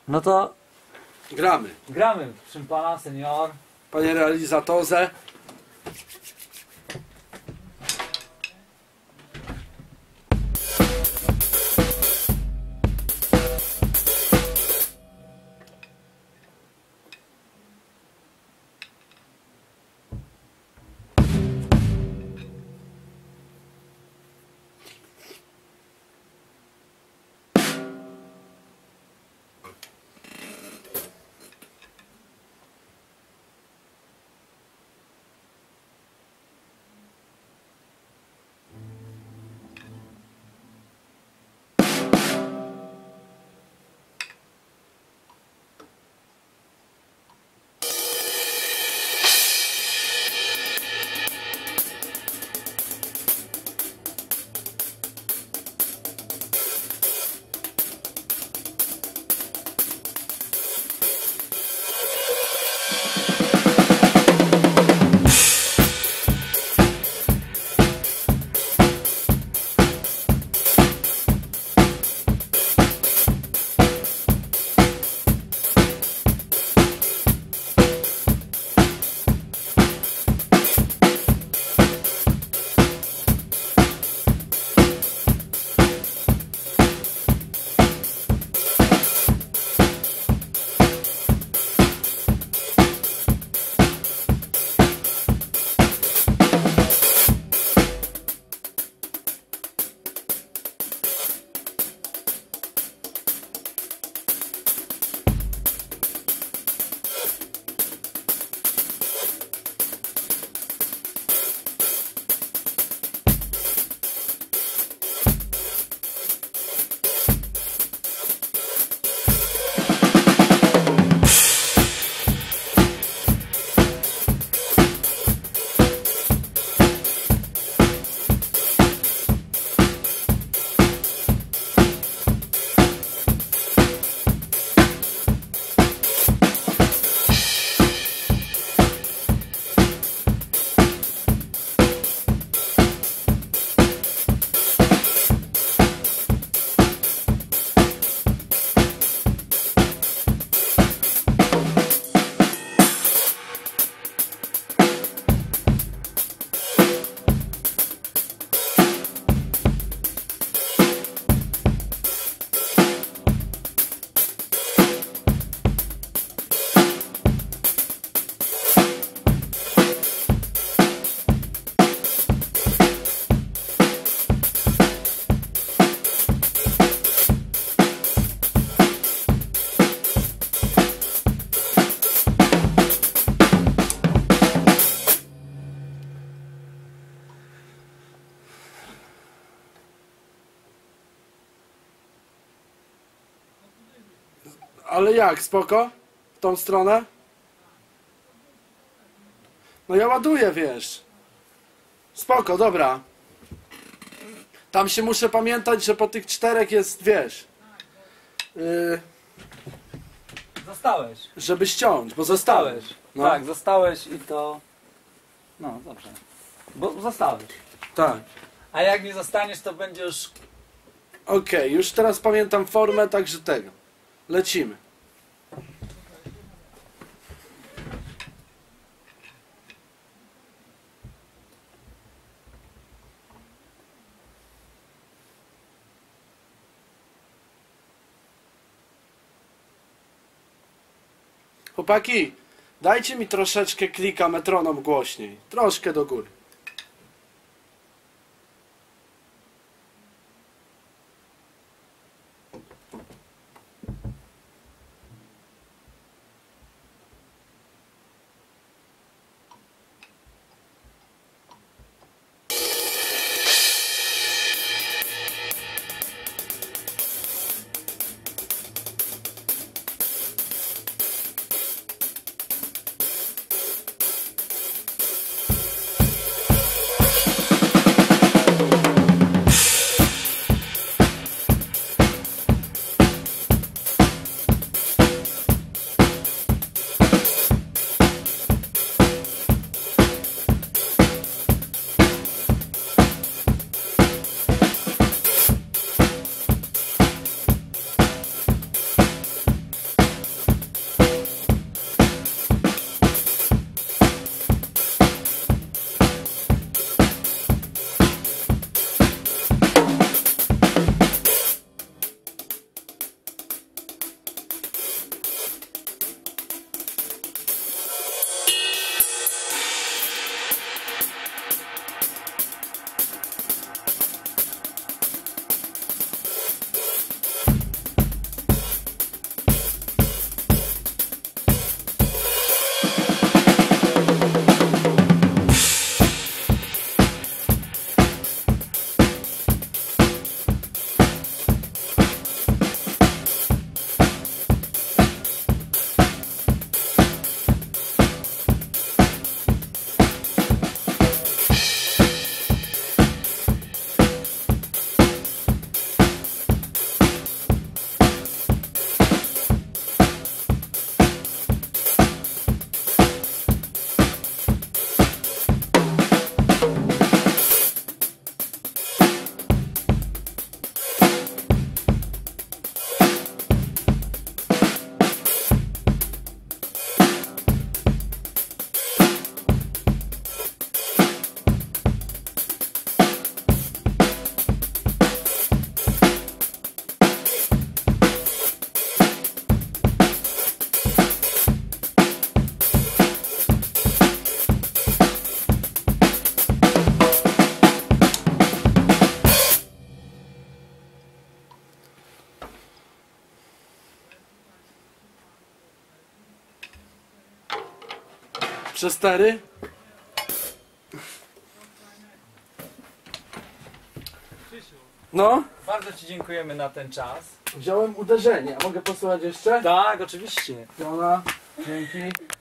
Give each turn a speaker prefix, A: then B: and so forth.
A: No to
B: Gramy.
A: gramy, proszę pana, senior.
B: Panie realizatorze. Ale jak, spoko? W tą stronę? No ja ładuję, wiesz. Spoko, dobra. Tam się muszę pamiętać, że po tych 4 jest, wiesz.
A: Zostałeś.
B: Żeby ściąć, bo zostałeś. No.
A: Tak, zostałeś i to... No, dobrze. Bo zostałeś.
B: Tak.
A: A jak nie zostaniesz, to będziesz...
B: Okej, już teraz pamiętam formę, także tego. Lecimy. Chłopaki, dajcie mi troszeczkę klika metronom głośniej. Troszkę do góry. Przestery. No,
A: Bardzo Ci dziękujemy na ten czas.
B: wziąłem uderzenie. A mogę posłuchać jeszcze?
A: Tak, oczywiście.
B: Piona, dzięki.